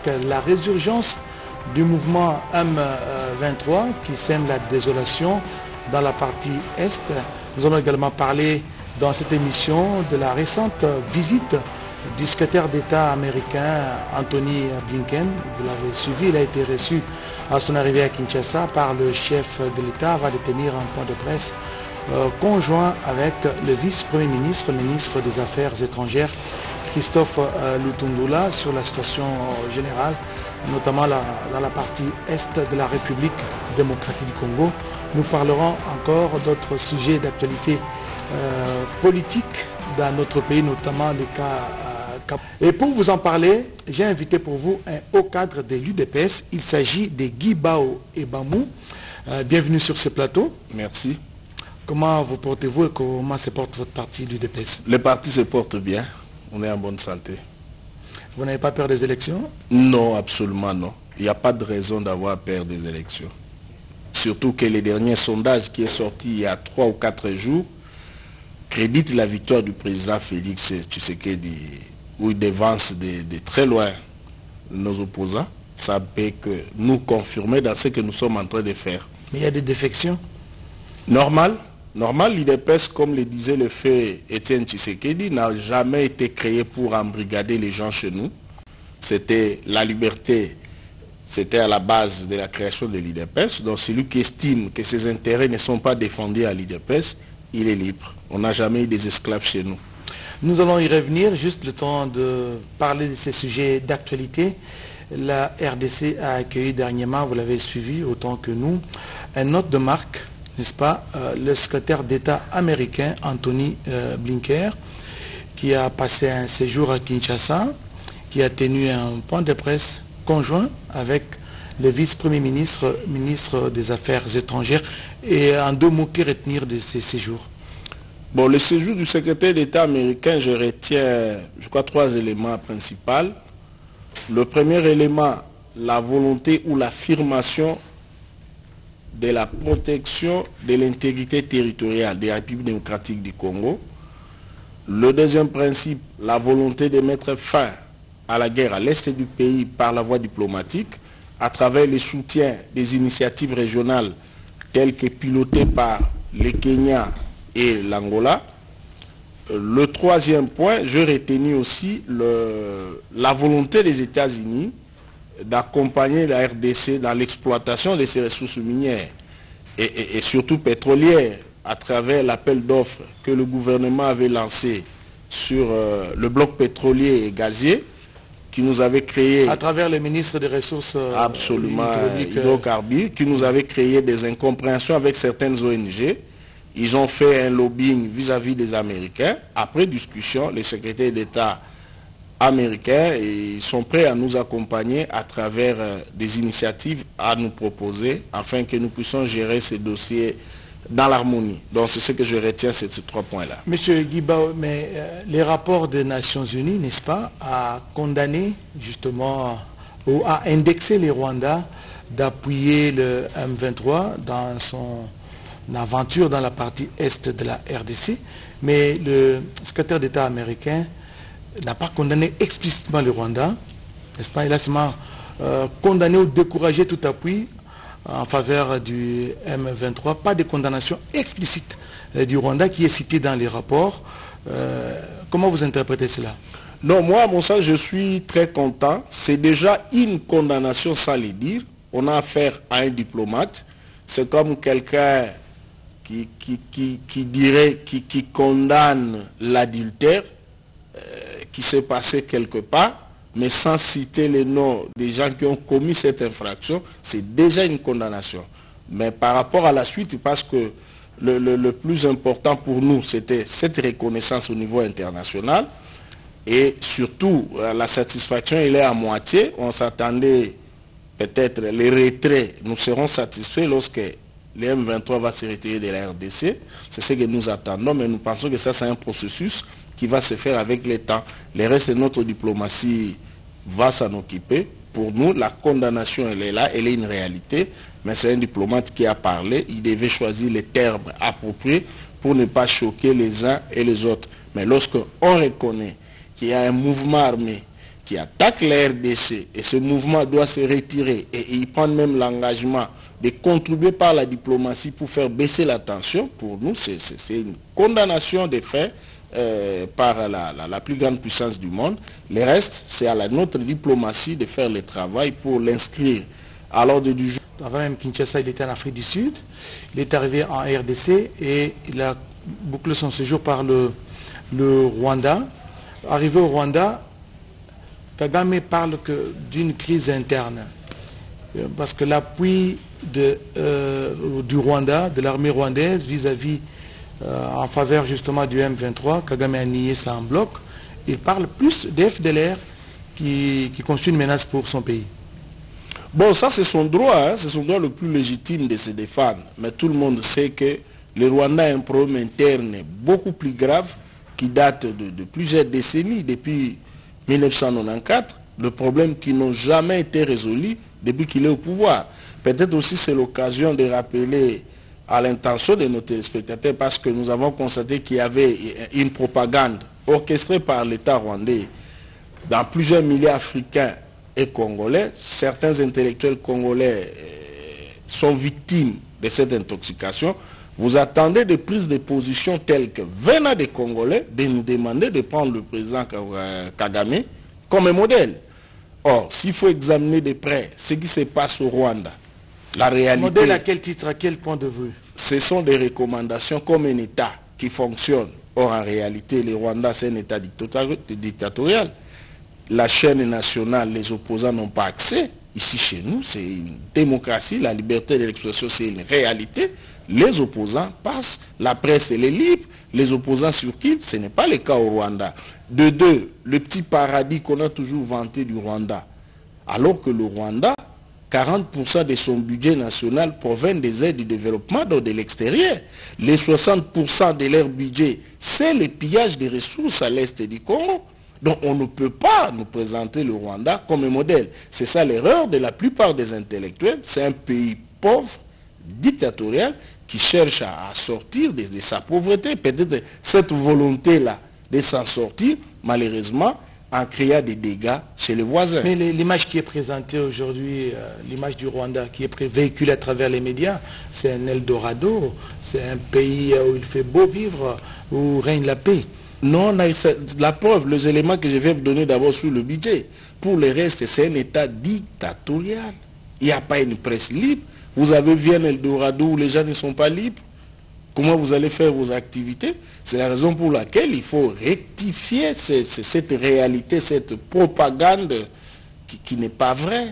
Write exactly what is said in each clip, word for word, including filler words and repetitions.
la résurgence du mouvement M vingt-trois qui sème la désolation dans la partie Est. Nous allons également parler dans cette émission de la récente visite du secrétaire d'État américain Anthony Blinken. Vous l'avez suivi, il a été reçu à son arrivée à Kinshasa par le chef de l'État, va détenir un point de presse euh, conjoint avec le vice-premier ministre, le ministre des Affaires étrangères, Christophe euh, Lutundula, sur la situation générale, notamment la, dans la partie Est de la République démocratique du Congo. Nous parlerons encore d'autres sujets d'actualité euh, politique dans notre pays, notamment les cas euh, Cap. Et pour vous en parler, j'ai invité pour vous un haut cadre de l'U D P S. Il s'agit de Guy Bao Ebamou. Euh, bienvenue sur ce plateau. Merci. Comment vous portez-vous et comment se porte votre parti, l'U D P S? Le parti se porte bien. On est en bonne santé. Vous n'avez pas peur des élections? Non, absolument non. Il n'y a pas de raison d'avoir peur des élections. Surtout que les derniers sondages qui est sorti il y a trois ou quatre jours créditent la victoire du président Félix Tshisekedi, où il dévance de, de très loin nos opposants. Ça peut que nous confirmer dans ce que nous sommes en train de faire. Mais il y a des défections? Normal. Normal, l'U D P S, comme le disait le fait Étienne Tshisekedi, n'a jamais été créé pour embrigader les gens chez nous. C'était la liberté, c'était à la base de la création de l'U D P S. Donc celui qui estime que ses intérêts ne sont pas défendus à l'U D P S, il est libre. On n'a jamais eu des esclaves chez nous. Nous allons y revenir, juste le temps de parler de ces sujets d'actualité. La R D C a accueilli dernièrement, vous l'avez suivi autant que nous, un hôte de marque, n'est-ce pas, euh, le secrétaire d'État américain Anthony euh, Blinken, qui a passé un séjour à Kinshasa, qui a tenu un point de presse conjoint avec le vice-premier ministre, ministre des Affaires étrangères. Et en deux mots, que retenir de ces séjours? Bon, le séjour du secrétaire d'État américain, je retiens, je crois, trois éléments principaux. Le premier élément, la volonté ou l'affirmation de la protection de l'intégrité territoriale de la République démocratique du Congo. Le deuxième principe, la volonté de mettre fin à la guerre à l'est du pays par la voie diplomatique, à travers le soutien des initiatives régionales telles que pilotées par le Kenya et l'Angola. Le troisième point, je retenu aussi le, la volonté des États-Unis d'accompagner la R D C dans l'exploitation de ses ressources minières et, et, et surtout pétrolières à travers l'appel d'offres que le gouvernement avait lancé sur euh, le bloc pétrolier et gazier qui nous avait créé... À travers le ministre des Ressources euh, absolument hydrocarbures, qui nous avait créé des incompréhensions avec certaines O N G. Ils ont fait un lobbying vis-à-vis des Américains. Après discussion, les secrétaires d'État américains et ils sont prêts à nous accompagner à travers euh, des initiatives à nous proposer afin que nous puissions gérer ces dossiers dans l'harmonie. Donc c'est ce que je retiens, c'est ces trois points-là. Monsieur Guibao, mais euh, les rapports des Nations Unies, n'est-ce pas, à condamner justement ou à indexer les Rwandais d'appuyer le M vingt-trois dans son aventure dans la partie Est de la R D C, mais le secrétaire d'État américain n'a pas condamné explicitement le Rwanda, n'est-ce pas? Il a seulement euh, condamné ou découragé tout appui en faveur du M vingt-trois, pas de condamnation explicite euh, du Rwanda qui est cité dans les rapports. Euh, comment vous interprétez cela? Non, moi, à mon sens, je suis très content. C'est déjà une condamnation sans le dire. On a affaire à un diplomate. C'est comme quelqu'un qui, qui, qui, qui dirait, qui, qui condamne l'adultère qui s'est passé quelque part, mais sans citer les noms des gens qui ont commis cette infraction, c'est déjà une condamnation. Mais par rapport à la suite, parce que le, le, le plus important pour nous, c'était cette reconnaissance au niveau international, et surtout, la satisfaction, elle est à moitié. On s'attendait peut-être les retraits, nous serons satisfaits lorsque le M vingt-trois va se retirer de la R D C. C'est ce que nous attendons, mais nous pensons que ça, c'est un processus qui va se faire avec le temps. Le reste de notre diplomatie va s'en occuper. Pour nous, la condamnation, elle est là, elle est une réalité, mais c'est un diplomate qui a parlé. Il devait choisir les termes appropriés pour ne pas choquer les uns et les autres. Mais lorsqu'on reconnaît qu'il y a un mouvement armé qui attaque la R D C, et ce mouvement doit se retirer, et, et il prend même l'engagement de contribuer par la diplomatie pour faire baisser la tension, pour nous, c'est une condamnation des faits euh, par la, la, la plus grande puissance du monde. Le reste, c'est à la, notre diplomatie de faire le travail pour l'inscrire à l'ordre du jour. Avant même Kinshasa, il était en Afrique du Sud, il est arrivé en R D C et il a bouclé son séjour par le, le Rwanda. Arrivé au Rwanda, Kagame parle d'une crise interne, parce que l'appui euh, du Rwanda, de l'armée rwandaise vis-à-vis, euh, en faveur justement du M vingt-trois, Kagame a nié ça en bloc. Il parle plus des F D L R qui, qui constitue une menace pour son pays. Bon, ça c'est son droit, hein, c'est son droit le plus légitime de se défendre. Mais tout le monde sait que le Rwanda a un problème interne beaucoup plus grave qui date de, de plusieurs décennies, depuis mille neuf cent quatre-vingt-quatorze, le problème qui n'ont jamais été résolu depuis qu'il est au pouvoir. Peut-être aussi c'est l'occasion de rappeler à l'intention de nos téléspectateurs, parce que nous avons constaté qu'il y avait une propagande orchestrée par l'État rwandais dans plusieurs milliers africains et congolais. Certains intellectuels congolais sont victimes de cette intoxication. Vous attendez des prises de position telles que venant des Congolais de nous demander de prendre le président Kagame comme un modèle. Or, s'il faut examiner de près ce qui se passe au Rwanda, la réalité... Modèle à quel titre, à quel point de vue? Ce sont des recommandations comme un État qui fonctionne. Or, en réalité, le Rwanda, c'est un État dictatorial. La chaîne nationale, les opposants n'ont pas accès. Ici, chez nous, c'est une démocratie, la liberté de l'expression, c'est une réalité. Les opposants passent, la presse elle est libre, les opposants surquittent, ce n'est pas le cas au Rwanda. De deux, le petit paradis qu'on a toujours vanté du Rwanda. Alors que le Rwanda, quarante pour cent de son budget national proviennent des aides de développement de l'extérieur. Les soixante pour cent de leur budget, c'est le pillage des ressources à l'est du Congo. Donc on ne peut pas nous présenter le Rwanda comme un modèle. C'est ça l'erreur de la plupart des intellectuels. C'est un pays pauvre, dictatorial, qui cherche à, à sortir de, de sa pauvreté. Peut-être cette volonté-là de s'en sortir, malheureusement, en créant des dégâts chez les voisins. Mais l'image qui est présentée aujourd'hui, euh, l'image du Rwanda qui est véhiculée à travers les médias, c'est un Eldorado, c'est un pays où il fait beau vivre, où règne la paix. Non, la preuve, les éléments que je vais vous donner d'abord sur le budget. Pour le reste, c'est un État dictatorial. Il n'y a pas une presse libre. Vous avez vu un Eldorado où les gens ne sont pas libres. Comment vous allez faire vos activités? C'est la raison pour laquelle il faut rectifier cette, cette réalité, cette propagande qui, qui n'est pas vraie.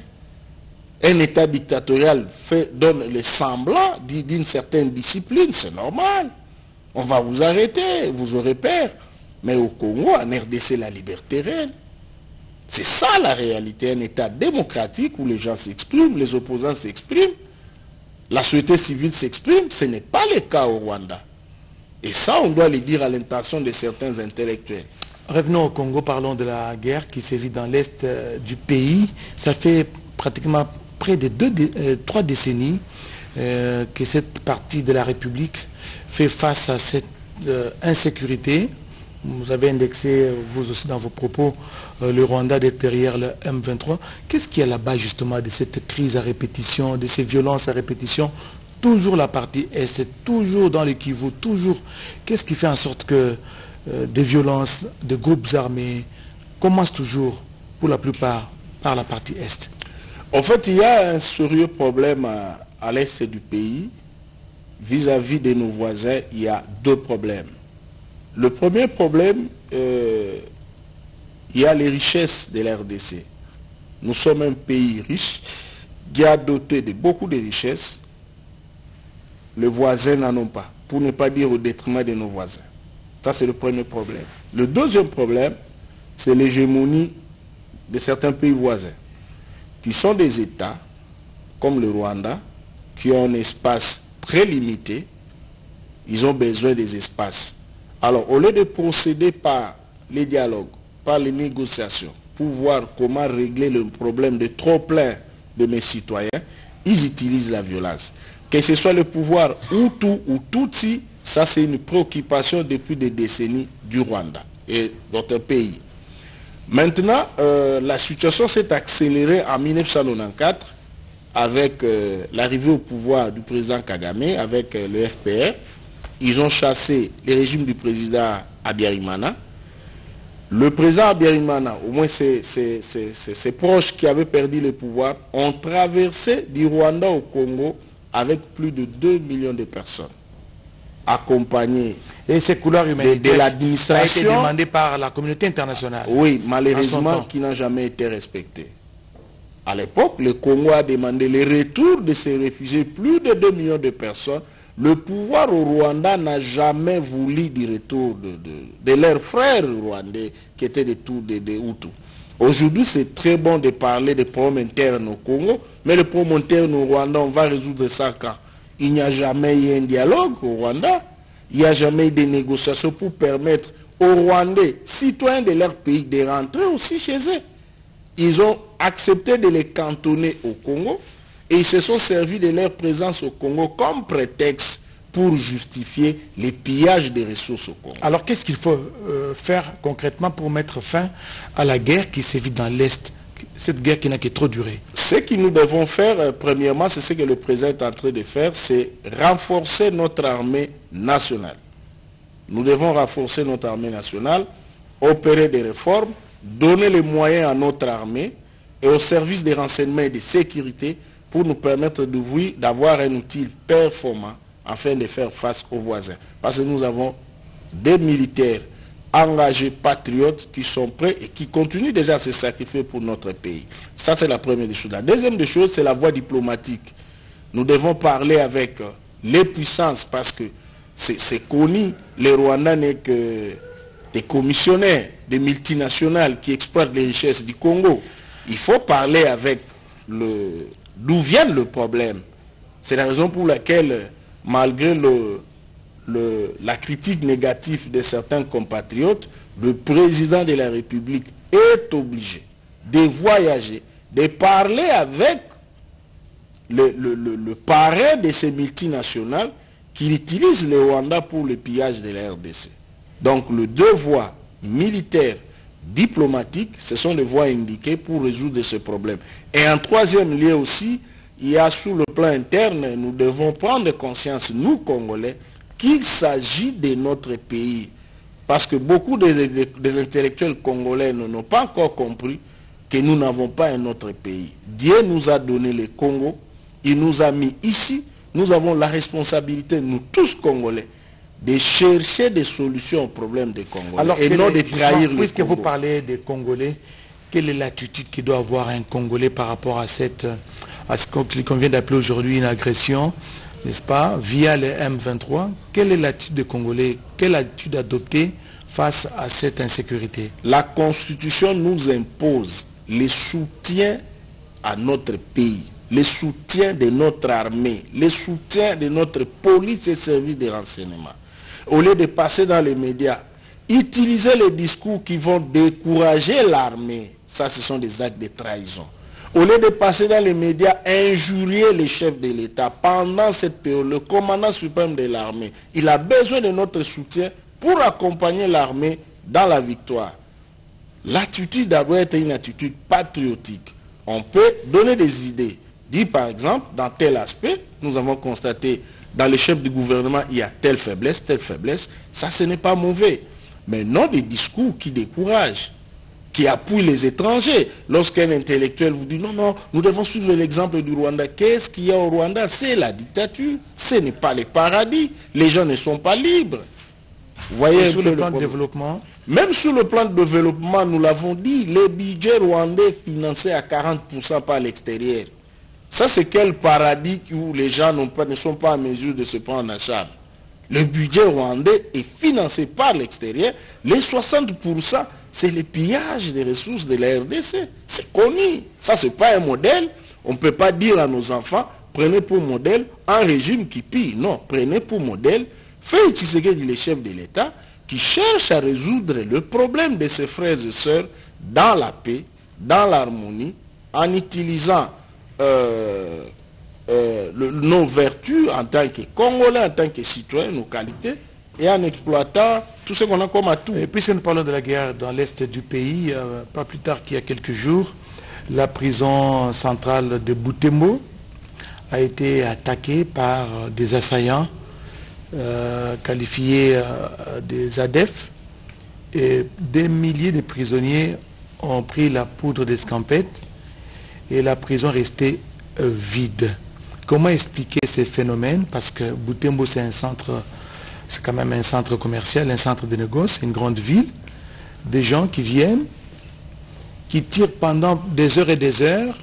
Un État dictatorial fait, donne le semblant d'une certaine discipline, c'est normal. On va vous arrêter, vous aurez peur. Mais au Congo, en R D C, la liberté règne. C'est ça la réalité, un État démocratique où les gens s'expriment, les opposants s'expriment. La société civile s'exprime, ce n'est pas le cas au Rwanda. Et ça, on doit le dire à l'intention de certains intellectuels. Revenons au Congo, parlons de la guerre qui sévit dans l'est euh, du pays. Ça fait pratiquement près de deux, euh, trois décennies euh, que cette partie de la République fait face à cette euh, insécurité. Vous avez indexé, vous aussi dans vos propos, euh, le Rwanda d'être derrière le M vingt-trois. Qu'est-ce qu'il y a là-bas justement de cette crise à répétition, de ces violences à répétition? Toujours la partie Est, toujours dans le Kivu, toujours. Qu'est-ce qui fait en sorte que euh, des violences de groupes armés commencent toujours, pour la plupart, par la partie Est? En fait, il y a un sérieux problème à, à l'Est du pays. Vis-à-vis de nos voisins, il y a deux problèmes. Le premier problème, euh, il y a les richesses de l'R D C. Nous sommes un pays riche qui a doté de beaucoup de richesses. Les voisins n'en ont pas, pour ne pas dire au détriment de nos voisins. Ça, c'est le premier problème. Le deuxième problème, c'est l'hégémonie de certains pays voisins, qui sont des États, comme le Rwanda, qui ont un espace très limité. Ils ont besoin des espaces. Alors, au lieu de procéder par les dialogues, par les négociations, pour voir comment régler le problème de trop plein de mes citoyens, ils utilisent la violence. Que ce soit le pouvoir Hutu ou Tutsi, ça c'est une préoccupation depuis des décennies du Rwanda et d'autres pays. Maintenant, euh, la situation s'est accélérée en mille neuf cent quatre-vingt-quatorze avec euh, l'arrivée au pouvoir du président Kagame, avec euh, le F P R. Ils ont chassé le régime du président Habyarimana. Le président Habyarimana, au moins ses, ses, ses, ses, ses proches qui avaient perdu le pouvoir, ont traversé du Rwanda au Congo avec plus de deux millions de personnes, accompagnés et ces couleurs humanitaires de, de l'administration. Ça a été demandé par la communauté internationale. Oui, malheureusement, qui n'a jamais été respecté. À l'époque, le Congo a demandé le retour de ces réfugiés, plus de deux millions de personnes. Le pouvoir au Rwanda n'a jamais voulu du retour de, de, de leurs frères rwandais qui étaient des tout des, des Hutus. Aujourd'hui, c'est très bon de parler des problèmes internes au Congo, mais les problèmes internes au Rwanda, on va résoudre ça quand il n'y a jamais eu un dialogue au Rwanda, il n'y a jamais eu de négociations pour permettre aux Rwandais, citoyens de leur pays, de rentrer aussi chez eux. Ils ont accepté de les cantonner au Congo et ils se sont servis de leur présence au Congo comme prétexte pour justifier les pillages des ressources au Congo. Alors qu'est-ce qu'il faut euh, faire concrètement pour mettre fin à la guerre qui sévit dans l'Est, cette guerre qui n'a que trop duré? Ce que nous devons faire, euh, premièrement, c'est ce que le président est en train de faire, c'est renforcer notre armée nationale. Nous devons renforcer notre armée nationale, opérer des réformes, donner les moyens à notre armée et aux services de renseignement et de sécurité pour nous permettre d'avoir un outil performant afin de faire face aux voisins. Parce que nous avons des militaires engagés, patriotes, qui sont prêts et qui continuent déjà à se sacrifier pour notre pays. Ça, c'est la première des choses. La deuxième des choses, c'est la voie diplomatique. Nous devons parler avec les puissances parce que c'est connu, les Rwandais n'est que des commissionnaires, des multinationales qui exploitent les richesses du Congo. Il faut parler avec le d'où vient le problème. C'est la raison pour laquelle, malgré le, le, la critique négative de certains compatriotes, le président de la République est obligé de voyager, de parler avec le, le, le, le parrain de ces multinationales qui utilisent le Rwanda pour le pillage de la R D C. Donc le deux voies militaires, diplomatiques, ce sont les voies indiquées pour résoudre ce problème. Et en troisième lieu aussi, il y a sur le plan interne, nous devons prendre conscience, nous Congolais, qu'il s'agit de notre pays. Parce que beaucoup des, des intellectuels congolais n'ont pas encore compris que nous n'avons pas un autre pays. Dieu nous a donné le Congo, il nous a mis ici, nous avons la responsabilité, nous tous Congolais, de chercher des solutions aux problèmes des Congolais. Alors, et non de trahir les Puisque vous parlez des Congolais, quelle est l'attitude qui doit avoir un Congolais par rapport à, cette, à ce qu'on vient d'appeler aujourd'hui une agression, n'est-ce pas, via les M vingt-trois? Quelle est l'attitude des Congolais? Quelle attitude adopter face à cette insécurité? La Constitution nous impose le soutien à notre pays, le soutien de notre armée, le soutien de notre police et services de renseignement. Au lieu de passer dans les médias, utiliser les discours qui vont décourager l'armée, ça ce sont des actes de trahison. Au lieu de passer dans les médias, injurier les chefs de l'État pendant cette période, le commandant suprême de l'armée, il a besoin de notre soutien pour accompagner l'armée dans la victoire. L'attitude doit être une attitude patriotique. On peut donner des idées. Dire par exemple, dans tel aspect, nous avons constaté dans les chefs du gouvernement, il y a telle faiblesse, telle faiblesse. Ça, ce n'est pas mauvais. Mais non des discours qui découragent, qui appuient les étrangers. Lorsqu'un intellectuel vous dit non, non, nous devons suivre l'exemple du Rwanda. Qu'est-ce qu'il y a au Rwanda? C'est la dictature. Ce n'est pas le paradis. Les gens ne sont pas libres. Vous voyez, sur le plan de développement, même sur le plan de développement, nous l'avons dit, le budget rwandais est financé à quarante pour cent par l'extérieur. Ça, c'est quel paradis où les gens pas, ne sont pas en mesure de se prendre en charge? Le budget rwandais est financé par l'extérieur. Les soixante pour cent, c'est le pillage des ressources de la R D C. C'est connu. Ça, ce n'est pas un modèle. On ne peut pas dire à nos enfants, prenez pour modèle un régime qui pille. Non, prenez pour modèle Félix Tshisekedi, le chef de l'État, qui cherche à résoudre le problème de ses frères et sœurs dans la paix, dans l'harmonie, en utilisant euh, euh, le, nos vertus en tant que Congolais, en tant que citoyens, nos qualités, et en exploitant tout ce qu'on a comme atout. Et puisque nous parlons de la guerre dans l'est du pays, euh, pas plus tard qu'il y a quelques jours, la prison centrale de Butembo a été attaquée par des assaillants euh, qualifiés euh, des A D E F, et des milliers de prisonniers ont pris la poudre d'escampette et la prison restait euh, vide. Comment expliquer ces phénomènes? Parce que Butembo, c'est un centre, c'est quand même un centre commercial, un centre de négoce, une grande ville. Des gens qui viennent, qui tirent pendant des heures et des heures,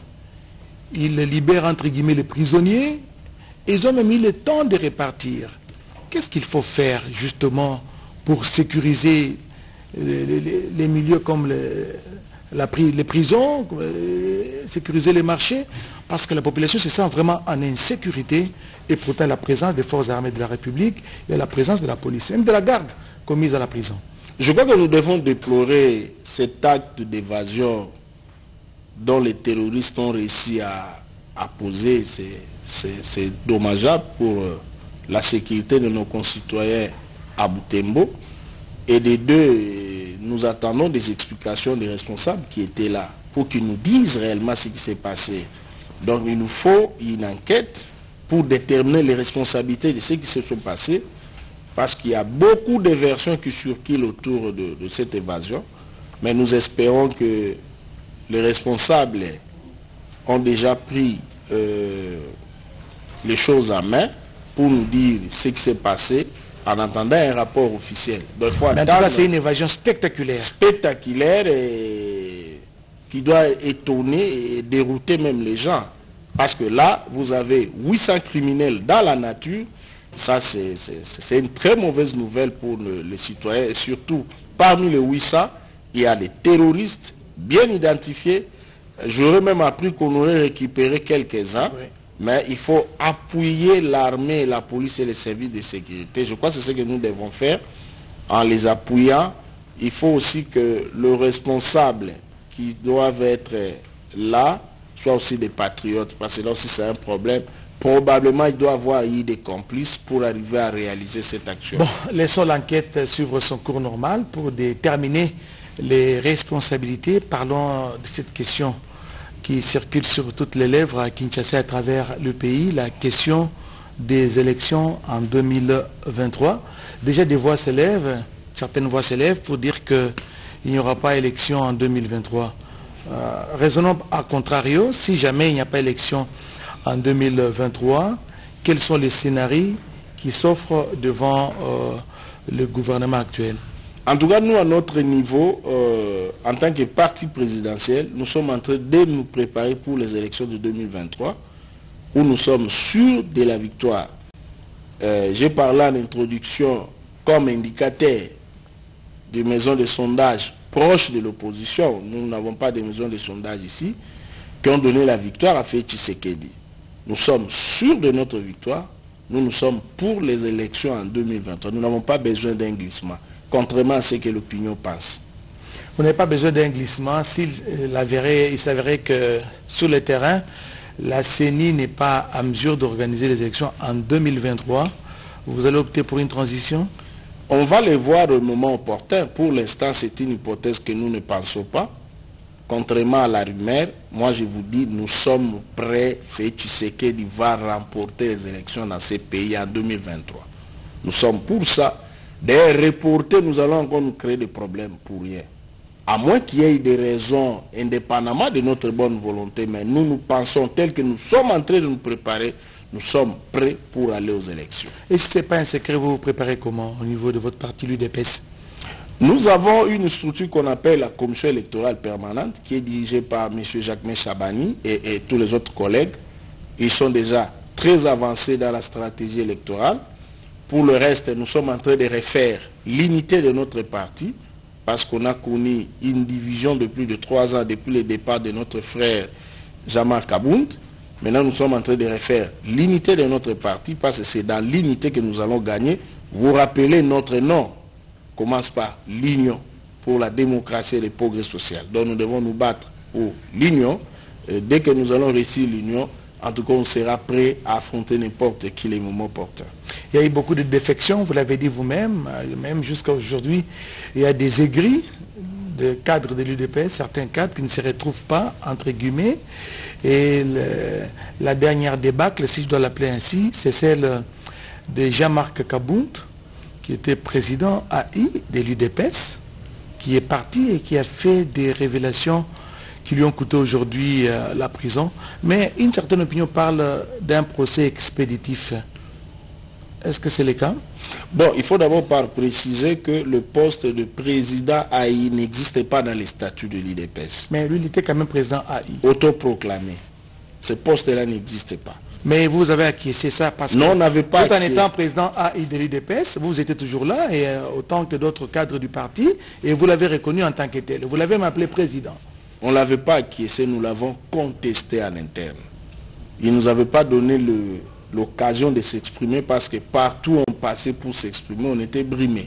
ils libèrent entre guillemets les prisonniers, et ils ont même mis le temps de repartir. Qu'est-ce qu'il faut faire justement pour sécuriser les, les, les milieux comme les, la, les prisons, sécuriser les marchés? Parce que la population se sent vraiment en insécurité, et pourtant la présence des forces armées de la République et la présence de la police, même de la garde commise à la prison. Je crois que nous devons déplorer cet acte d'évasion dont les terroristes ont réussi à, à poser. C'est dommageable pour la sécurité de nos concitoyens à Butembo. Et des deux, nous attendons des explications des responsables qui étaient là pour qu'ils nous disent réellement ce qui s'est passé. Donc il nous faut une enquête pour déterminer les responsabilités de ce qui se sont passés, parce qu'il y a beaucoup de versions qui circulent autour de, de cette évasion. Mais nous espérons que les responsables ont déjà pris euh, les choses en main pour nous dire ce qui s'est passé en attendant un rapport officiel. Donc, il faut en tout cas, c'est une évasion spectaculaire. Spectaculaire et qui doit étonner et dérouter même les gens. Parce que là, vous avez huit cents criminels dans la nature. Ça, c'est une très mauvaise nouvelle pour le, les citoyens. Et surtout, parmi les huit cents, il y a des terroristes bien identifiés. J'aurais même appris qu'on aurait récupéré quelques-uns. Oui. Mais il faut appuyer l'armée, la police et les services de sécurité. Je crois que c'est ce que nous devons faire en les appuyant. Il faut aussi que le responsable qui doivent être là soit aussi des patriotes, parce que là aussi c'est un problème. Probablement il doit avoir eu des complices pour arriver à réaliser cette action. Bon, laissons l'enquête suivre son cours normal pour déterminer les responsabilités. Parlons de cette question qui circule sur toutes les lèvres à Kinshasa à travers le pays, la question des élections en deux mille vingt-trois. Déjà des voix s'élèvent, certaines voix s'élèvent pour dire qu'il n'y aura pas élection en deux mille vingt-trois. Euh, raisonnons à contrario, si jamais il n'y a pas élection en deux mille vingt-trois, quels sont les scénarios qui s'offrent devant euh, le gouvernement actuel? En tout cas, nous, à notre niveau, euh, en tant que parti présidentiel, nous sommes en train de nous préparer pour les élections de deux mille vingt-trois, où nous sommes sûrs de la victoire. Euh, J'ai parlé en introduction comme indicateur des maisons de sondage proches de l'opposition. Nous n'avons pas de maisons de sondage ici qui ont donné la victoire à Félix Tshisekedi. Nous sommes sûrs de notre victoire. Nous, nous sommes pour les élections en deux mille vingt-trois. Nous n'avons pas besoin d'un glissement, contrairement à ce que l'opinion pense. Vous n'avez pas besoin d'un glissement s'il il s'avérait que sur le terrain, la C E N I n'est pas à mesure d'organiser les élections en deux mille vingt-trois. Vous allez opter pour une transition? On va les voir au moment opportun. Pour l'instant, c'est une hypothèse que nous ne pensons pas. Contrairement à la rumeur, moi je vous dis, nous sommes prêts. Félix Tshisekedi va remporter les élections dans ces pays en deux mille vingt-trois. Nous sommes pour ça. D'ailleurs, reporter, nous allons encore nous créer des problèmes pour rien. À moins qu'il y ait des raisons indépendamment de notre bonne volonté, mais nous, nous pensons tel que nous sommes en train de nous préparer, nous sommes prêts pour aller aux élections. Et si ce n'est pas un secret, vous vous préparez comment au niveau de votre parti, l'U D P S? Nous avons une structure qu'on appelle la commission électorale permanente, qui est dirigée par M. Jacques Chabani et, et tous les autres collègues. Ils sont déjà très avancés dans la stratégie électorale. Pour le reste, nous sommes en train de refaire l'unité de notre parti, parce qu'on a connu une division de plus de trois ans depuis le départ de notre frère Jean-Marc Abound. Maintenant, nous sommes en train de refaire l'unité de notre parti, parce que c'est dans l'unité que nous allons gagner. Vous rappelez, notre nom commence par l'Union pour la démocratie et le progrès social. Donc nous devons nous battre pour l'Union. Dès que nous allons réussir l'Union, en tout cas, on sera prêt à affronter n'importe qui les moments porteurs. Il y a eu beaucoup de défections, vous l'avez dit vous-même, même jusqu'à aujourd'hui, il y a des aigris de cadres de l'U D P S, certains cadres qui ne se retrouvent pas, entre guillemets. Et le, la dernière débâcle, si je dois l'appeler ainsi, c'est celle de Jean-Marc Kabound, qui était président A I de l'U D P S, qui est parti et qui a fait des révélations qui lui ont coûté aujourd'hui euh, la prison. Mais une certaine opinion parle d'un procès expéditif. Est-ce que c'est le cas? Bon, il faut d'abord préciser que le poste de président A I n'existait pas dans les statuts de l'U D P S. Mais lui, il était quand même président A I. Autoproclamé. Ce poste-là n'existait pas. Mais vous avez acquiescé ça parce non, que on n'avait pas tout en étant président A I de l'U D P S, vous étiez toujours là, et euh, autant que d'autres cadres du parti, et vous l'avez reconnu en tant que tel. Vous l'avez même appelé président. On ne l'avait pas acquiescé, nous l'avons contesté à l'interne. Il ne nous avait pas donné l'occasion de s'exprimer parce que partout où on passait pour s'exprimer, on était brimé.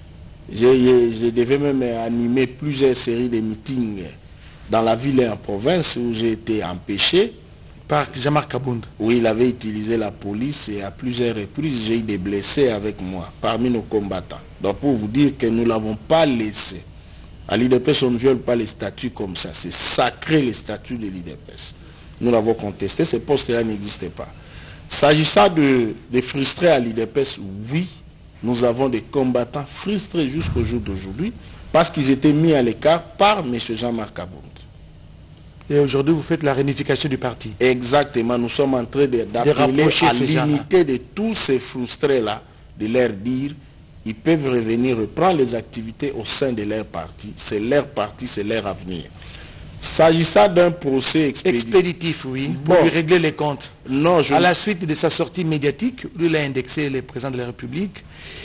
Je devais même animer plusieurs séries de meetings dans la ville et en province où j'ai été empêché. Par Jean-Marc Kabound. Oui, il avait utilisé la police et à plusieurs reprises, j'ai eu des blessés avec moi, parmi nos combattants. Donc pour vous dire que nous ne l'avons pas laissé. À l'U D P S, on ne viole pas les statuts comme ça. C'est sacré les statuts de l'U D P S. Nous l'avons contesté, ces postes-là n'existaient pas. S'agissant de, de frustrés à l'U D P S, oui, nous avons des combattants frustrés jusqu'au jour d'aujourd'hui parce qu'ils étaient mis à l'écart par M. Jean-Marc Kabound. Et aujourd'hui, vous faites la réunification du parti. Exactement. Nous sommes en train d'appeler à l'unité de tous ces frustrés-là, de leur dire, ils peuvent revenir reprendre les activités au sein de leur parti. C'est leur parti, c'est leur avenir. S'agissant d'un procès expéditif, expéditif oui, pour bon, lui régler les comptes. Non, je... À la suite de sa sortie médiatique, lui, il a indexé les présidents de la République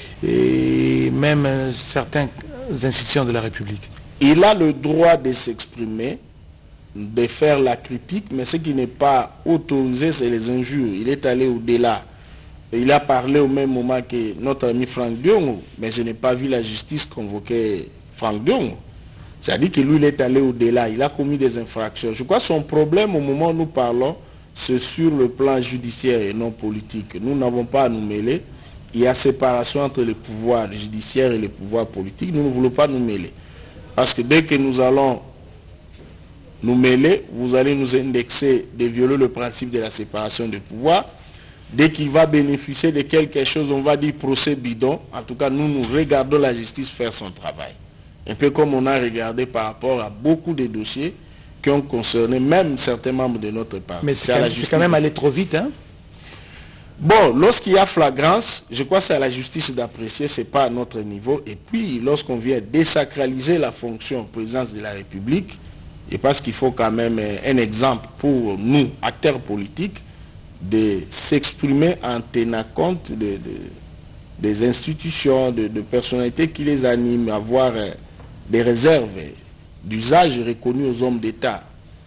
et même euh, certaines institutions de la République. Il a le droit de s'exprimer, de faire la critique, mais ce qui n'est pas autorisé, c'est les injures. Il est allé au-delà. Il a parlé au même moment que notre ami Franck Diongo, mais je n'ai pas vu la justice convoquer Franck Diongo. C'est-à-dire que lui, il est allé au-delà. Il a commis des infractions. Je crois que son problème, au moment où nous parlons, c'est sur le plan judiciaire et non politique. Nous n'avons pas à nous mêler. Il y a séparation entre les pouvoirs judiciaires et les pouvoirs politiques. Nous ne voulons pas nous mêler. Parce que dès que nous allons nous mêler, vous allez nous indexer de violer le principe de la séparation des pouvoirs. Dès qu'il va bénéficier de quelque chose, on va dire procès bidon. En tout cas, nous, nous regardons la justice faire son travail. Un peu comme on a regardé par rapport à beaucoup de dossiers qui ont concerné même certains membres de notre parti. Mais c'est quand même allé trop vite, hein? Bon, lorsqu'il y a flagrance, je crois que c'est à la justice d'apprécier, ce n'est pas à notre niveau. Et puis, lorsqu'on vient désacraliser la fonction présidence de la République, et parce qu'il faut quand même un exemple pour nous, acteurs politiques, de s'exprimer en tenant compte de, de, des institutions, de, de personnalités qui les animent, à avoir des réserves d'usage reconnues aux hommes d'État.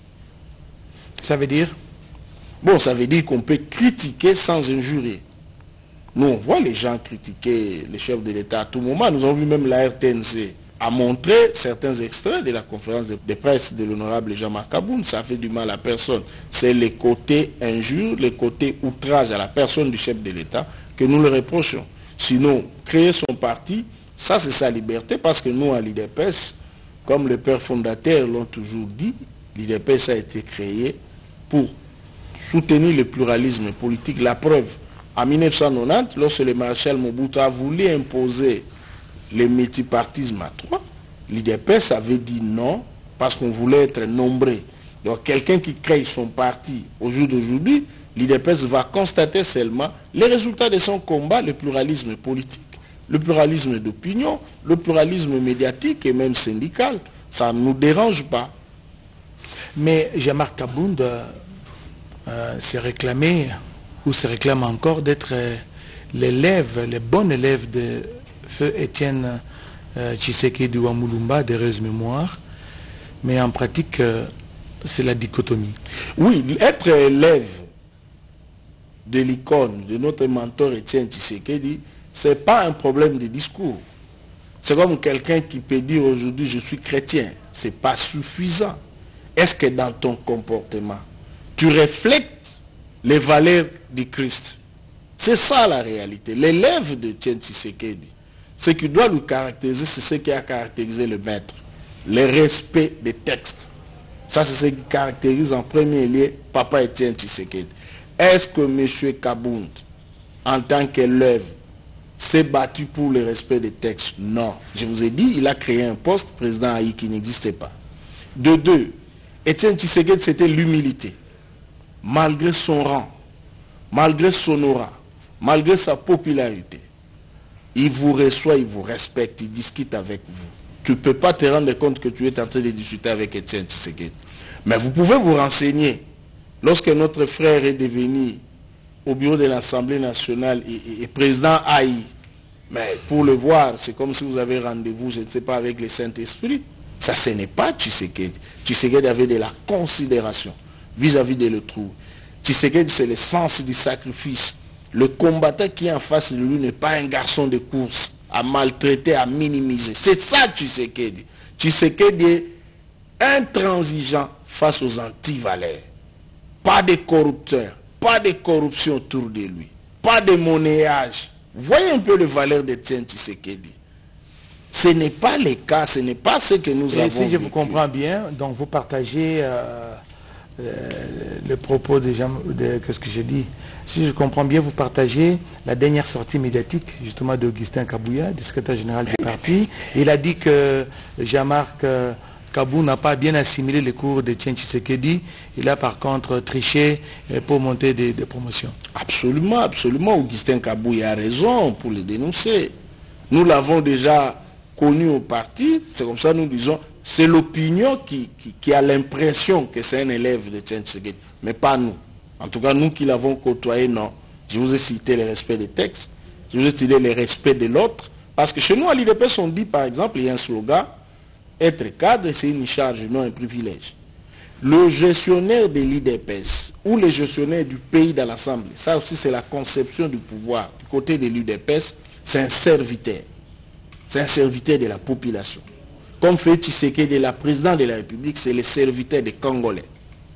Ça veut dire? Bon, ça veut dire qu'on peut critiquer sans injurer. Nous, on voit les gens critiquer les chefs de l'État à tout moment. Nous avons vu même la R T N C a montré certains extraits de la conférence de presse de l'honorable Jean-Marc Kabound. Ça fait du mal à personne. C'est les côtés injures, les côtés outrage à la personne du chef de l'État que nous le reprochons. Sinon, créer son parti, ça c'est sa liberté, parce que nous, à l'U D P S, comme les pères fondateurs l'ont toujours dit, l'U D P S a été créé pour soutenir le pluralisme politique. La preuve, en mille neuf cent quatre-vingt-dix, lorsque le maréchal Mobutu a voulu imposer le multipartisme à trois, l'U D P S avait dit non, parce qu'on voulait être nombreux. Donc quelqu'un qui crée son parti au jour d'aujourd'hui, l'U D P S va constater seulement les résultats de son combat, le pluralisme politique, le pluralisme d'opinion, le pluralisme médiatique et même syndical. Ça ne nous dérange pas. Mais Jean-Marc Kabound euh, euh, s'est réclamé, ou se réclame encore, d'être euh, l'élève, le bon élève de Feu Étienne euh, Tshisekedi wa Mulumba, d'heureuse mémoire. Mais en pratique, euh, c'est la dichotomie. Oui, être élève de l'icône, de notre mentor Étienne Tshisekedi, ce n'est pas un problème de discours. C'est comme quelqu'un qui peut dire aujourd'hui je suis chrétien. Ce n'est pas suffisant. Est-ce que dans ton comportement, tu reflètes les valeurs du Christ. C'est ça la réalité. L'élève de Etienne Tshisekedi, ce qui doit le caractériser, c'est ce qui a caractérisé le maître. Le respect des textes. Ça, c'est ce qui caractérise en premier lieu Papa Etienne Tshisekedi. Est-ce que M. Kabound, en tant qu'élève, s'est battu pour le respect des textes? Non. Je vous ai dit, il a créé un poste, président Haï, qui n'existait pas. De deux, Etienne Tshisekedi, c'était l'humilité. Malgré son rang, malgré son aura, malgré sa popularité, il vous reçoit, il vous respecte, il discute avec vous. Tu ne peux pas te rendre compte que tu es en train de discuter avec Etienne Tshisekedi. Mais vous pouvez vous renseigner. Lorsque notre frère est devenu au bureau de l'Assemblée nationale et, et, et président Haï, mais pour le voir, c'est comme si vous avez rendez-vous, je ne sais pas, avec le Saint-Esprit. Ça, ce n'est pas Tshisekedi. Tshisekedi avait de la considération vis-à-vis de l'autre. Tshisekedi, c'est le sens du sacrifice. Le combattant qui est en face de lui n'est pas un garçon de course à maltraiter, à minimiser. C'est ça Tshisekedi. Tshisekedi est intransigeant face aux antivaleurs. Pas de corrupteurs, pas de corruption autour de lui, pas de monnayage. Voyez un peu les valeurs d'Etienne Tshisekedi. Ce n'est pas le cas, ce n'est pas ce que nous Et avons si je vécu. vous comprends bien, donc vous partagez euh, euh, le propos de, Jean, de ce que j'ai dit. Si je comprends bien, vous partagez la dernière sortie médiatique justement d'Augustin Kabouya, du secrétaire général du parti. Il a dit que Jean-Marc euh, Kabou n'a pas bien assimilé les cours de Etienne Tshisekedi. Il a par contre triché pour monter des, des promotions. Absolument, absolument. Augustin Kabouya a raison pour le dénoncer. Nous l'avons déjà connu au parti. C'est comme ça que nous disons, c'est l'opinion qui, qui, qui a l'impression que c'est un élève de Etienne Tshisekedi. Mais pas nous. En tout cas, nous qui l'avons côtoyé, non. Je vous ai cité le respect des textes. Je vous ai cité le respect de l'autre. Parce que chez nous, à l'I D P S, on dit, par exemple, il y a un slogan, être cadre, c'est une charge, non un privilège. Le gestionnaire de l'I D P S ou le gestionnaire du pays dans l'Assemblée, ça aussi c'est la conception du pouvoir. Du côté de l'I D P S, c'est un serviteur. C'est un serviteur de la population. Comme fait Tshisekedi, la présidente de la République, c'est le serviteur des Congolais.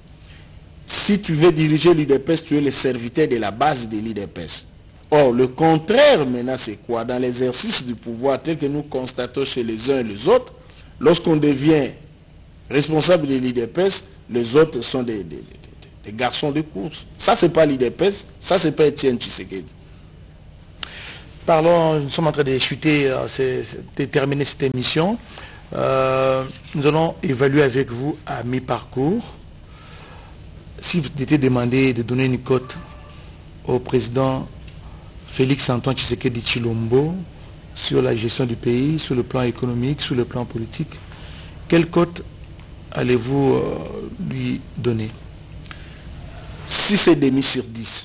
Si tu veux diriger l'I D P S, tu es le serviteur de la base de l'I D P S. Or, le contraire maintenant, c'est quoi? Dans l'exercice du pouvoir tel que nous constatons chez les uns et les autres, lorsqu'on devient responsable de l'I D P S, les autres sont des, des, des, des garçons de course. Ça, c'est pas l'I D P S, ça, c'est pas Etienne Tshisekedi. Parlons, nous sommes en train de chuter, c'est de terminer cette émission. Euh, nous allons évaluer avec vous à mi-parcours. Si vous étiez demandé de donner une cote au président Félix Antoine Tshisekedi Tshilombo sur la gestion du pays, sur le plan économique, sur le plan politique, quelle cote allez-vous euh, lui donner? six et demi sur dix.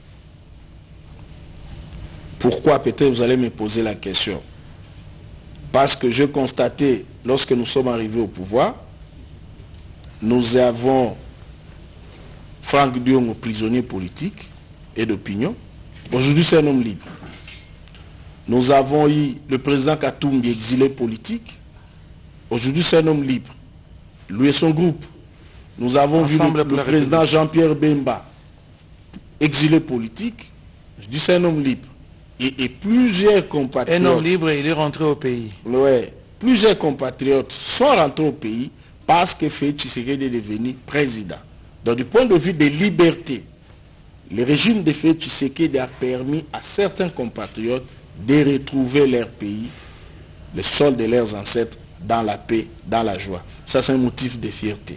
Pourquoi? Peut-être vous allez me poser la question. Parce que j'ai constaté, lorsque nous sommes arrivés au pouvoir, nous avons Franck Diongo, prisonnier politique et d'opinion. Aujourd'hui, c'est un homme libre. Nous avons eu le président Katumbi, exilé politique. Aujourd'hui, c'est un homme libre. Lui et son groupe. Nous avons Ensemble vu le, le président Jean-Pierre Bemba, exilé politique. Je dis c'est un homme libre. Et, et plusieurs compatriotes... Un homme libre, il est rentré au pays. Oui. Plusieurs compatriotes sont rentrés au pays parce que Félix Tshisekedi est devenu président. Donc du point de vue des libertés, le régime de Félix Tshisekedi a permis à certains compatriotes de retrouver leur pays, le sol de leurs ancêtres, dans la paix, dans la joie. Ça, c'est un motif de fierté.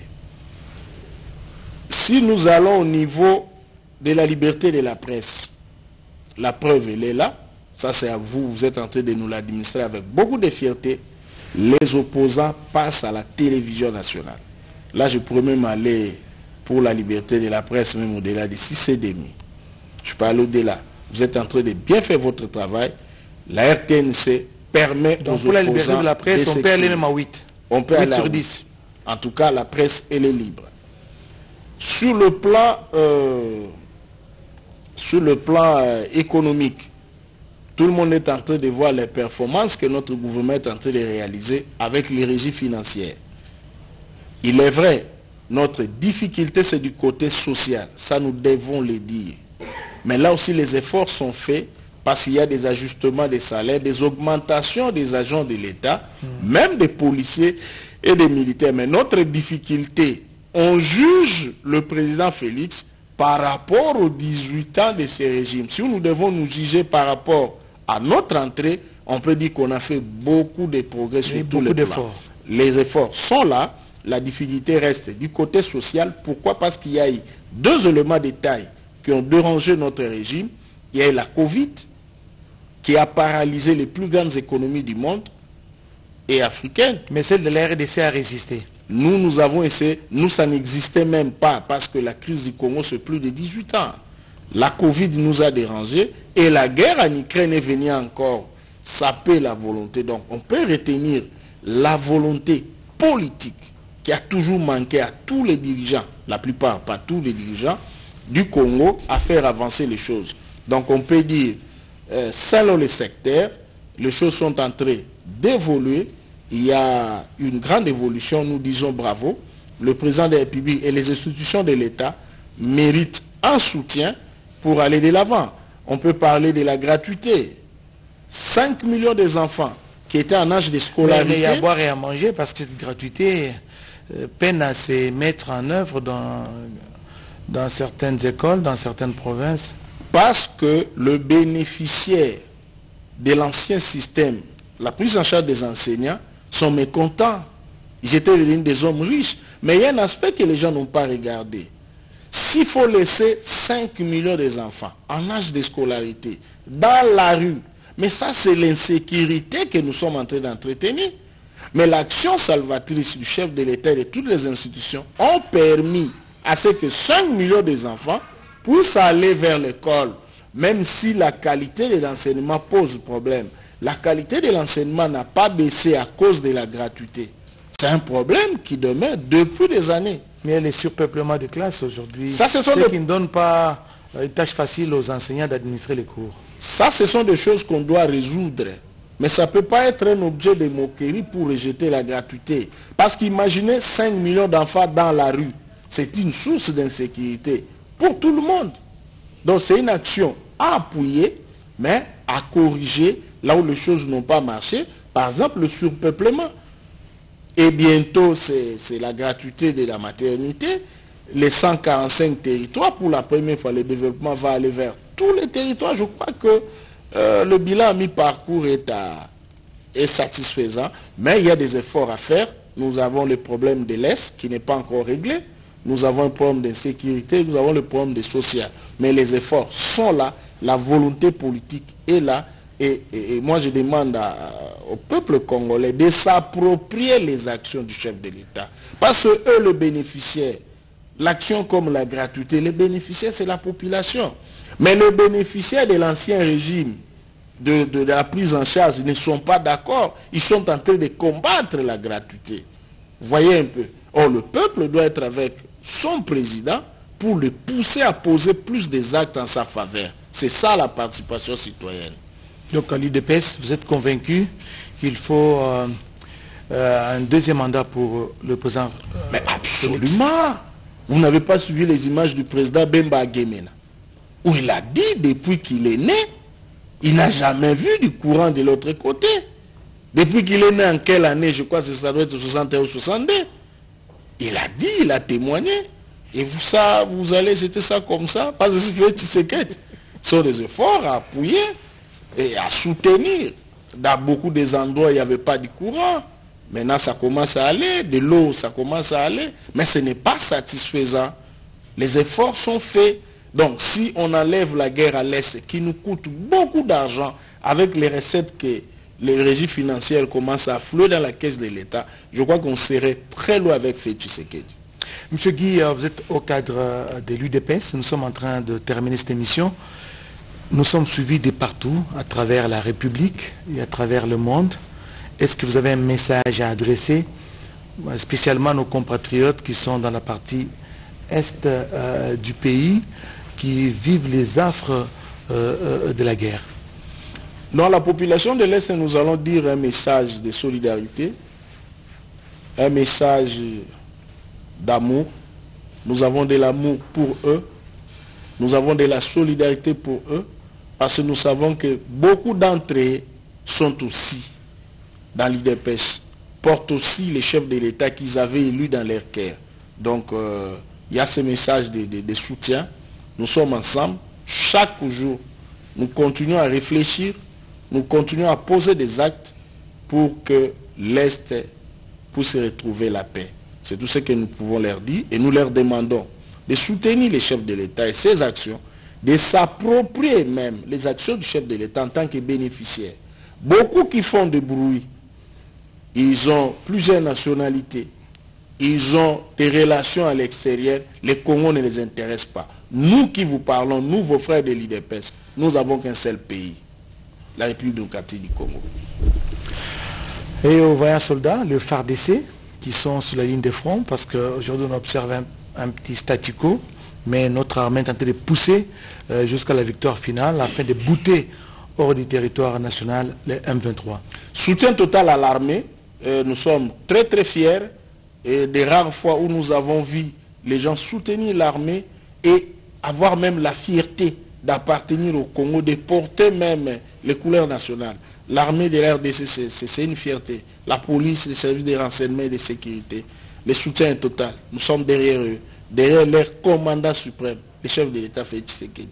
Si nous allons au niveau de la liberté de la presse, la preuve, elle est là. Ça, c'est à vous. Vous êtes en train de nous l'administrer avec beaucoup de fierté. Les opposants passent à la télévision nationale. Là, je pourrais même aller pour la liberté de la presse, même au-delà de six et demi. Je peux aller au-delà. Vous êtes en train de bien faire votre travail. La R T N C permet Donc aux pour la liberté de la presse, de on peut aller même à huit. On peut aller sur dix. En tout cas, la presse, elle est libre. Sur le plan, euh, sur le plan euh, économique, tout le monde est en train de voir les performances que notre gouvernement est en train de réaliser avec les régies financières. Il est vrai, notre difficulté, c'est du côté social. Ça, nous devons le dire. Mais là aussi, les efforts sont faits parce qu'il y a des ajustements des salaires, des augmentations des agents de l'État, mmh. même des policiers et des militaires. Mais notre difficulté, on juge le président Félix par rapport aux dix-huit ans de ce régime. Si nous devons nous juger par rapport à notre entrée, on peut dire qu'on a fait beaucoup de progrès sur tous les plans. Les efforts sont là, la difficulté reste du côté social. Pourquoi? Parce qu'il y a eu deux éléments de taille qui ont dérangé notre régime. Il y a eu la Covid, qui a paralysé les plus grandes économies du monde et africaines. Mais celle de la R D C a résisté. Nous, nous avons essayé, nous, ça n'existait même pas parce que la crise du Congo, c'est plus de dix-huit ans. La Covid nous a dérangés et la guerre en Ukraine est venue encore saper la volonté. Donc, on peut retenir la volonté politique qui a toujours manqué à tous les dirigeants, la plupart, pas tous les dirigeants, du Congo à faire avancer les choses. Donc, on peut dire, euh, selon les secteurs, les choses sont en train d'évoluer. Il y a une grande évolution, nous disons bravo. Le président de la République et les institutions de l'État méritent un soutien pour aller de l'avant. On peut parler de la gratuité. cinq millions des enfants qui étaient en âge de scolarité. Mais il y a à boire et à manger parce que cette gratuité euh, peine à se mettre en œuvre dans, dans certaines écoles, dans certaines provinces. Parce que le bénéficiaire de l'ancien système, la prise en charge des enseignants, sont mécontents. Ils étaient devenus des hommes riches. Mais il y a un aspect que les gens n'ont pas regardé. S'il faut laisser cinq millions d'enfants en âge de scolarité dans la rue, mais ça c'est l'insécurité que nous sommes en train d'entretenir. Mais l'action salvatrice du chef de l'État et de toutes les institutions ont permis à ce que cinq millions d'enfants puissent aller vers l'école, même si la qualité de l'enseignement pose problème. La qualité de l'enseignement n'a pas baissé à cause de la gratuité. C'est un problème qui demeure depuis des années. Mais il y a les surpeuplements de classe aujourd'hui. Ça, ce sont ce des... qui ne donne pas une tâche facile aux enseignants d'administrer les cours. Ça, ce sont des choses qu'on doit résoudre. Mais ça ne peut pas être un objet de moquerie pour rejeter la gratuité. Parce qu'imaginez cinq millions d'enfants dans la rue. C'est une source d'insécurité pour tout le monde. Donc c'est une action à appuyer, mais à corriger là où les choses n'ont pas marché. Par exemple, le surpeuplement. Et bientôt, c'est la gratuité de la maternité. Les cent quarante-cinq territoires, pour la première fois, le développement va aller vers tous les territoires. Je crois que euh, le bilan à mi-parcours est, est satisfaisant. Mais il y a des efforts à faire. Nous avons le problème de l'Est qui n'est pas encore réglé. Nous avons un problème d'insécurité. Nous avons le problème de social. Mais les efforts sont là. La volonté politique est là. Et, et, et moi, je demande à, au peuple congolais de s'approprier les actions du chef de l'État. Parce que eux, le bénéficiaire, l'action comme la gratuité, les bénéficiaires, c'est la population. Mais les bénéficiaires de l'ancien régime, de, de, de la prise en charge, ne sont pas d'accord. Ils sont en train de combattre la gratuité. Vous voyez un peu. Or, le peuple doit être avec son président pour le pousser à poser plus des actes en sa faveur. C'est ça la participation citoyenne. Donc à l'U D P S, vous êtes convaincu qu'il faut euh, euh, un deuxième mandat pour le président euh, Mais absolument. Vous n'avez pas suivi les images du président Bemba Agemena, où il a dit depuis qu'il est né, il n'a jamais vu du courant de l'autre côté. Depuis qu'il est né en quelle année, je crois que ça doit être soixante et un ou soixante-deux. Il a dit, il a témoigné. Et vous, ça, vous allez jeter ça comme ça, parce que c'est Tshisekedi. Ce sont des efforts à appuyer et à soutenir. Dans beaucoup des endroits, il n'y avait pas de courant. Maintenant, ça commence à aller. De l'eau, ça commence à aller. Mais ce n'est pas satisfaisant. Les efforts sont faits. Donc, si on enlève la guerre à l'Est, qui nous coûte beaucoup d'argent, avec les recettes que les régies financières commencent à affluer dans la caisse de l'État, je crois qu'on serait très loin avec Félix Tshisekedi. Monsieur Guy, vous êtes au cadre de l'U D P S. Nous sommes en train de terminer cette émission. Nous sommes suivis de partout, à travers la République et à travers le monde. Est-ce que vous avez un message à adresser, spécialement à nos compatriotes qui sont dans la partie est euh, du pays, qui vivent les affres euh, euh, de la guerre? Dans la population de l'Est, nous allons dire un message de solidarité, un message d'amour, nous avons de l'amour pour eux, nous avons de la solidarité pour eux, parce que nous savons que beaucoup d'entre eux sont aussi dans l'U D P S, portent aussi les chefs de l'État qu'ils avaient élus dans leur cœur. Donc, euh, il y a ce message de, de, de soutien. Nous sommes ensemble. Chaque jour, nous continuons à réfléchir, nous continuons à poser des actes pour que l'Est puisse retrouver la paix. C'est tout ce que nous pouvons leur dire et nous leur demandons de soutenir les chefs de l'État et ses actions, de s'approprier même les actions du chef de l'État en tant que bénéficiaire. Beaucoup qui font du bruit, ils ont plusieurs nationalités, ils ont des relations à l'extérieur, les Congos ne les intéressent pas. Nous qui vous parlons, nous vos frères de l'U D P S, nous n'avons qu'un seul pays, la République démocratique du Congo. Et aux voyants soldats, le F A R D C, qui sont sur la ligne de front, parce qu'aujourd'hui on observe un, un petit statu quo, mais notre armée est en train de pousser euh, jusqu'à la victoire finale, afin de bouter hors du territoire national les M vingt-trois. Soutien total à l'armée, euh, nous sommes très très fiers, et des rares fois où nous avons vu les gens soutenir l'armée et avoir même la fierté d'appartenir au Congo, de porter même les couleurs nationales. L'armée de l'R D C, c'est une fierté. La police, les services de renseignement et de sécurité, le soutien est total. Nous sommes derrière eux, derrière leur commandant suprême, le chef de l'État, Félix Tshisekedi.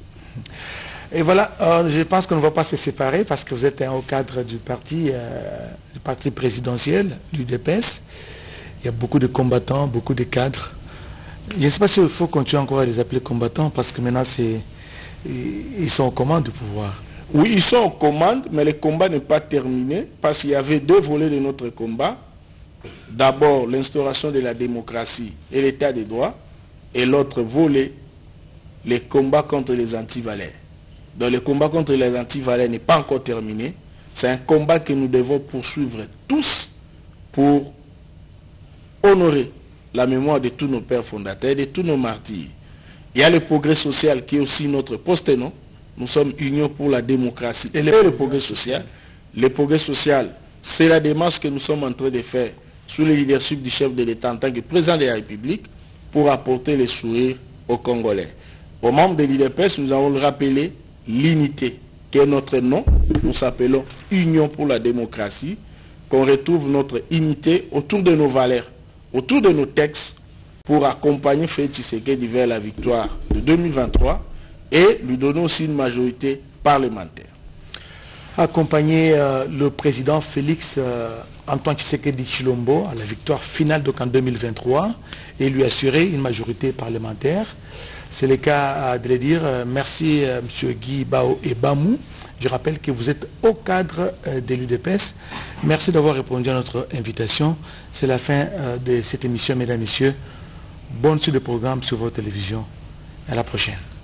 Et voilà, euh, je pense qu'on ne va pas se séparer parce que vous êtes un haut cadre du parti, euh, du parti présidentiel, l'U D P S. Il y a beaucoup de combattants, beaucoup de cadres. Je ne sais pas s'il faut continuer encore à les appeler combattants parce que maintenant, c'est, ils sont aux commandes du pouvoir. Oui, ils sont aux commandes, mais le combat n'est pas terminé parce qu'il y avait deux volets de notre combat. D'abord, l'instauration de la démocratie et l'état des droits, et l'autre volet, les combats contre les antivaleurs. Donc le combat contre les antivaleurs n'est pas encore terminé. C'est un combat que nous devons poursuivre tous pour honorer la mémoire de tous nos pères fondateurs, de tous nos martyrs. Il y a le progrès social qui est aussi notre poste-nom. Nous sommes Union pour la démocratie et le, et le progrès social. Le progrès social, c'est la démarche que nous sommes en train de faire sous le leadership du chef de l'État en tant que président de la République pour apporter le sourire aux Congolais. Aux membres de l'U D P S, nous avons rappelé l'unité, qui est notre nom. Nous s'appelons Union pour la démocratie, qu'on retrouve notre unité autour de nos valeurs, autour de nos textes, pour accompagner Félix Tshisekedi vers la victoire de deux mille vingt-trois et lui donner aussi une majorité parlementaire. Accompagner euh, le président Félix euh, Antoine Tshisekedi Tshilombo à la victoire finale donc en deux mille vingt-trois et lui assurer une majorité parlementaire. C'est le cas euh, de le dire. Euh, merci euh, M. Guy Bao et Bamou. Je rappelle que vous êtes au cadre euh, de l'U D P S. Merci d'avoir répondu à notre invitation. C'est la fin euh, de cette émission, mesdames et messieurs. Bonne suite de programme sur votre télévision. À la prochaine.